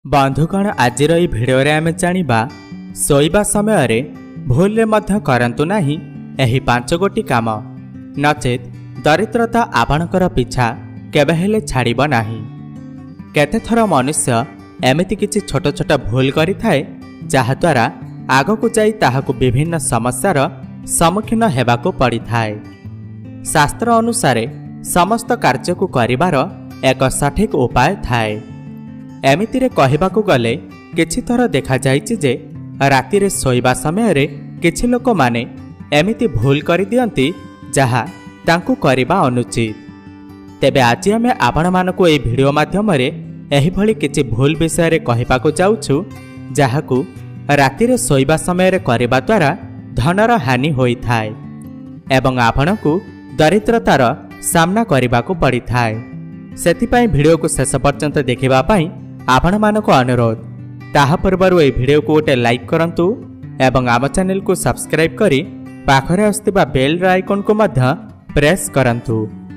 बंधुगण आज भिडियो आम जानिबा शोइबा समय भूल मध्य करंतु नाही एही 5 गोटी काम नचेत दरिद्रता आपणकर पिछा केबे हेले छाड़िबो नाही। केते थर मनुष्य एमिति किछि छोट छोट भूल करि थाए जहा द्वारा आगकु जाई ताहाकु विभिन्न समस्यार सम्मुखीन हेबाकु पड़ी थाए। शास्त्र अनुसारे समस्त कार्य को करिबार एक सठिक उपाय थाए। एमितिरे कहिबाकु गले किछि थर देखा जाइछि जे राति रे सोइबा समय रे किछि लोक माने एमिति भूल करि दियंती जहा तांकु करिबा अनुचित। तेबे आज आमे आपण मानको ए भिडियो माध्यम रे एही भली किछि भूल विषय रे कहिबाकु जाउछु जहाकु राति रे सोइबा समय रे करिबा द्वारा धनर हानि होई थाए एवं आपणकु दरिद्रतार सामना करिबाकु पड़ी थाए। सेथिपाई भिडियो को शेष पर्यंत देखिबा पाई आपण मानको अनुरोध। ताहा पूर्वरु ए भिडियो को गोटे लाइक करंतु एवं आम चैनल को सब्सक्राइब करी पाखरे आस्थिबा बेल आइकन को मध्य प्रेस करंतु।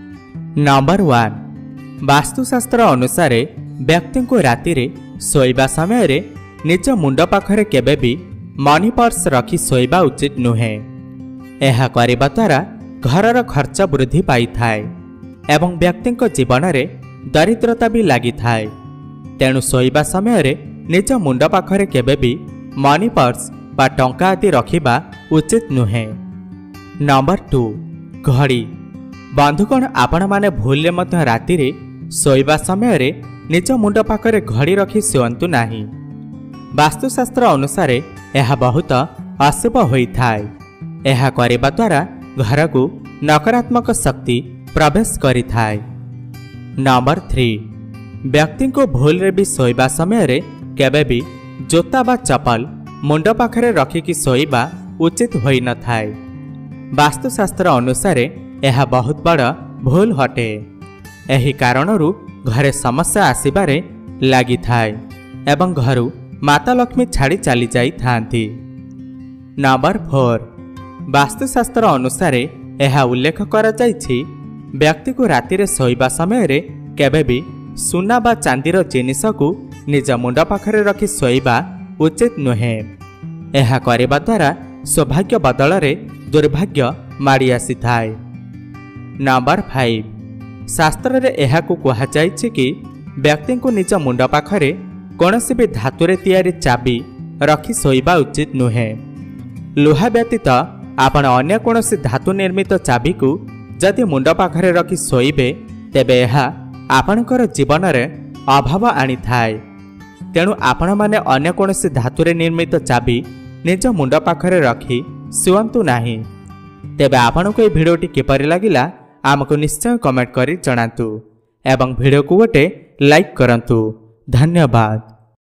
नंबर 1 वास्तुशास्त्र अनुसार व्यक्ति को राति रे सोइबा समय रे निज मुंड पाखरे केबे भी मनी पर्स रखी सोइबा उचित नुहे। एहा करिबा द्वारा घरर खर्च वृद्धि पाई थाए एवं व्यक्ति जीवन रे दरिद्रता भी लगी थाए। तेणु सोइबा समय रे निज मुंड पाखरे केबे भी मनी पर्स बा टंका आदि रखिबा उचित नुहे। नंबर 2 घड़ी। बंधुगण आपण माने भूल मध्य राति रे सोइबा समय रे निज मुंड पाखरे घड़ी रखी सोअंतु नाही। वास्तुशास्त्र अनुसार यह बहुत अशुभ होई थाए। यह करिबा द्वारा घर को नकारात्मक शक्ति प्रवेश करि थाए। नंबर 3 व्यक्ति को भूल रे भी सोइबा समय रे केबे भी जोता बा चपल मुंड पाखरे रखिकी सोइबा उचित होई न थाए। वास्तुशास्त्र अनुसार यह बहुत बड़ भूल हटे। एही कारणरू घरे समस्या आसीबारे लागि थाए एवं घरु माता लक्ष्मी छाड़ी चली जाई थांती। नंबर 4 वास्तुशास्त्र अनुसार यह उल्लेख करा जाइछि व्यक्ति को राति रे सोइबा समय रे केबे भी सुना बा चांदीर जिनिस को निज मुंड पाखरे रखी सोइबा उचित नुहे। यह करिबा द्वारा सौभाग्य बदल रे दुर्भाग्य माड़ी आसी थाए। नंबर 5 शास्त्र रे यह को कहा जाइछि कि व्यक्ति को निज मुंड पाखरे कोनोसी भी धातु रे तैयारी चाबी रखी सोइबा उचित नुहे। लुहा व्यतीत आपण अन्य कोनोसी धातु निर्मित चाबी को जदि मुंड पाखरे रखी सोइबे तेबे यह आपणकर जीवन रे अभाव आनी थाए। तेणु आपण माने अन्य कोनोसी धातु रे निर्मित चाबी निज मुंड पाखरे रखी सुअंतु नाही। तेबे आपणको ए भिडियोटी किपरि लागिला आमको निश्चय कमेंट करी जणातु एवं भिडियो को गोटे लाइक करंतु। धन्यवाद।